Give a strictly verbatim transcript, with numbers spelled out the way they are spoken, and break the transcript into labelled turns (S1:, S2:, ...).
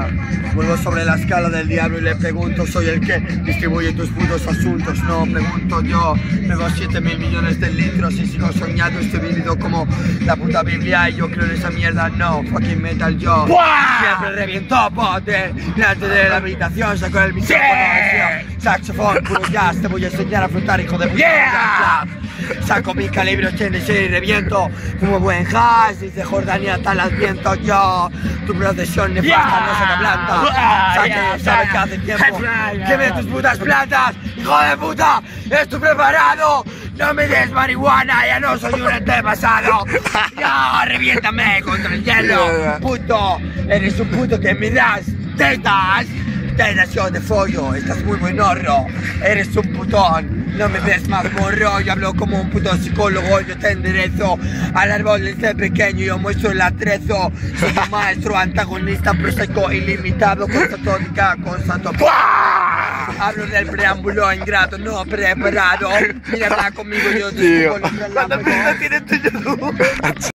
S1: Biblia. Vuelvo sobre la escala del diablo y le pregunto, soy el que distribuye tus putos asuntos. No, pregunto yo, bebo siete mil millones de litros y sigo soñando, estoy vivido como la puta Biblia y yo creo en esa mierda, no, fucking metal yo. Siempre reviento pote, delante de la habitación saco el micrófono, yeah. Saxofón, puro jazz, te voy a enseñar a flotar, hijo de puta. Yeah. Saco mi calibre ochenta y seis y reviento como buen hash, desde Jordania hasta el Adviento yo. Tu procesión nefasta yeah. no se te planta. Saque, yeah. sabe que hace tiempo que ve tus putas plantas. Hijo de puta, estoy preparado. No me des marihuana, ya no soy un antepasado. Ya, reviéntame contra el hielo. Puto, eres un puto que me das tetas. Tetas yo de follo, estás muy buenorro. Eres un putón. No me ves más morro, yo hablo como un puto psicólogo, yo te enderezo al árbol desde pequeño, yo muestro el atrezo. Soy un maestro antagonista, prosaico, ilimitado, constatónica, constato. Hablo del preámbulo ingrato, no preparado. Mira, habla conmigo, yo te
S2: Tío, ¿cuántas vistas tienes tú, YouTube?